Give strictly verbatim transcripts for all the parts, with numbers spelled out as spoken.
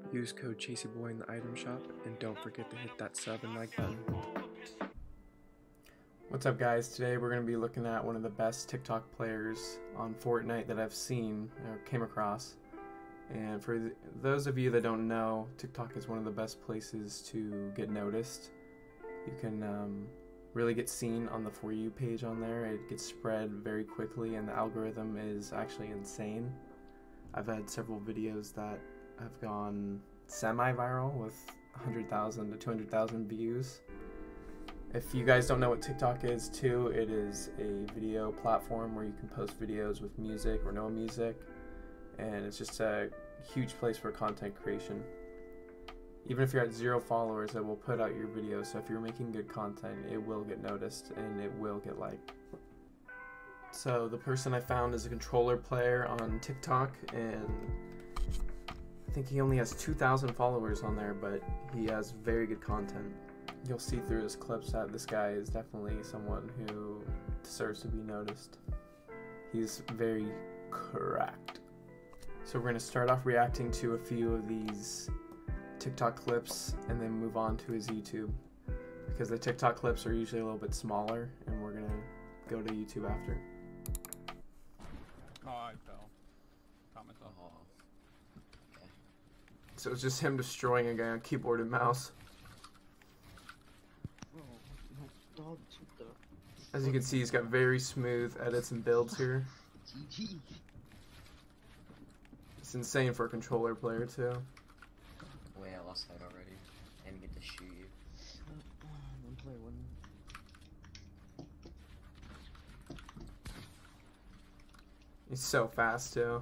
Use code ChasyBoy in the item shop, and don't forget to hit that sub and like button. What's up, guys? Today we're going to be looking at one of the best TikTok players on Fortnite that I've seen or came across. And for th those of you that don't know, TikTok is one of the best places to get noticed. You can um, really get seen on the For You page on there. It gets spread very quickly, and the algorithm is actually insane. I've had several videos that have gone semi-viral with one hundred thousand to two hundred thousand views. If you guys don't know what TikTok is too, it is a video platform where you can post videos with music or no music, and it's just a huge place for content creation. Even if you're at zero followers, it will put out your videos, so if you're making good content, it will get noticed and it will get liked. So the person I found is a controller player on TikTok, and I think he only has two thousand followers on there, but he has very good content. You'll see through his clips that this guy is definitely someone who deserves to be noticed. He's very cracked. So we're going to start off reacting to a few of these TikTok clips and then move on to his YouTube, because the TikTok clips are usually a little bit smaller, and we're going to go to YouTube after. Oh, I fell. Comment on. Oh. Okay. So it's just him destroying a guy on keyboard and mouse. As you can see, he's got very smooth edits and builds here. It's insane for a controller player too. Wait, I lost that already. I didn't get to shoot you. He's so fast too.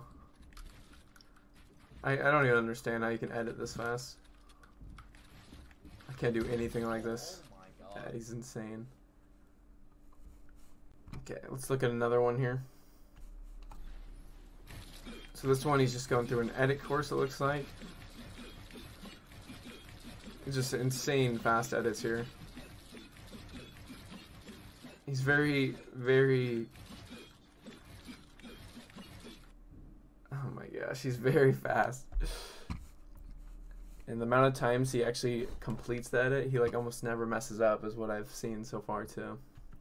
I, I don't even understand how you can edit this fast. I can't do anything like this. Oh my god. Yeah, he's insane. Okay, let's look at another one here. So this one, he's just going through an edit course, it looks like. It's just insane fast edits here. He's very, very... Oh my gosh, he's very fast. And the amount of times he actually completes the edit, he like almost never messes up, is what I've seen so far too.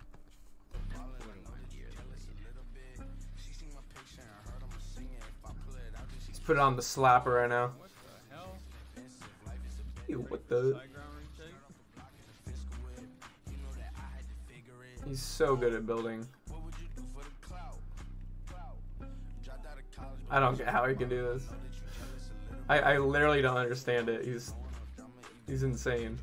He's put it on the slapper right now. What the hell? Ew, what the? He's so good at building. I don't get how he can do this. I, I literally don't understand it. He's he's insane.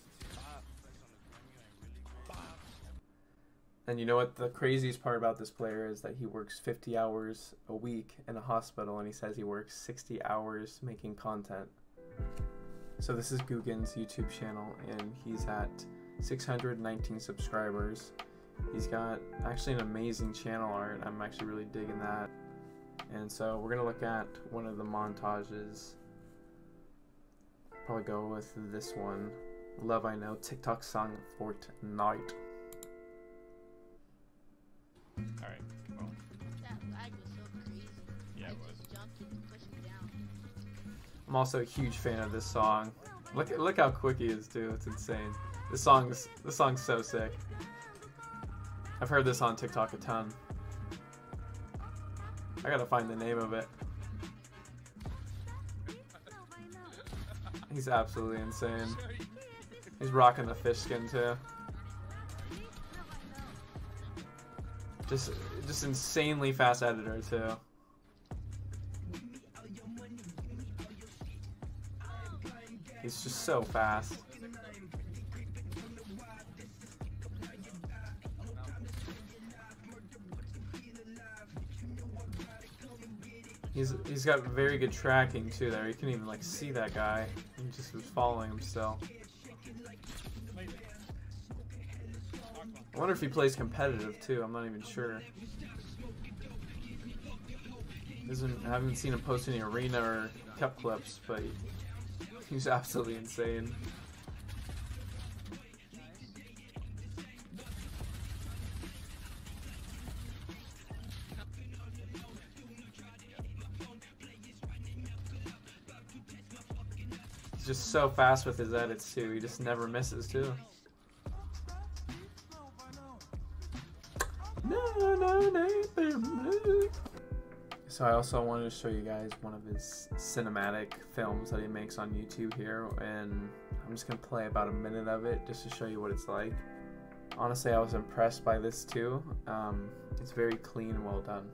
And you know what the craziest part about this player is, that he works fifty hours a week in a hospital, and he says he works sixty hours making content. So this is Guggen's YouTube channel, and he's at six hundred nineteen subscribers. He's got actually an amazing channel art. I'm actually really digging that. And so we're gonna look at one of the montages. Probably go with this one. Love I Know, TikTok song Fortnite. Alright, well. That lag was so crazy. Yeah, I it was. just jumped and pushed me down. I'm also a huge fan of this song. Look at look how quick he is too. It's insane. This song's this song's so sick. I've heard this on TikTok a ton. I gotta find the name of it. He's absolutely insane. He's rocking the fish skin too. Just, just insanely fast editor too. He's just so fast. He's he's got very good tracking too there. You can even like see that guy. He just was following him still. I wonder if he plays competitive too. I'm not even sure. Doesn't I haven't seen him post any arena or cup clips, but he, he's absolutely insane. just so fast with his edits too. He just never misses too. No, no, Nathan. So I also wanted to show you guys one of his cinematic films that he makes on YouTube here, and I'm just gonna play about a minute of it just to show you what it's like. Honestly, I was impressed by this too. Um, it's very clean and well done.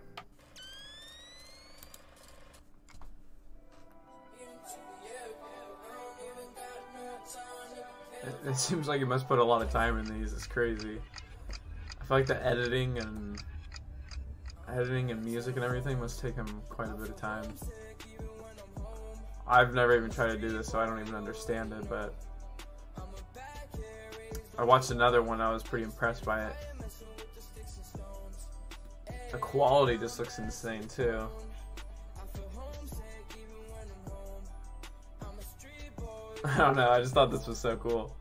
It, it seems like he must put a lot of time in these. It's crazy. I feel like the editing and editing and music and everything must take him quite a bit of time. I've never even tried to do this, so I don't even understand it, but I watched another one. I was pretty impressed by it. The quality just looks insane too. I don't know, I just thought this was so cool.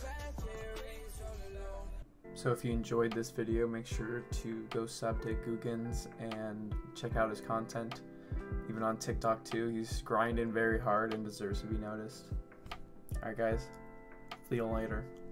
So if you enjoyed this video, make sure to go sub to Googans and check out his content. Even on TikTok too, he's grinding very hard and deserves to be noticed. Alright guys, see you later.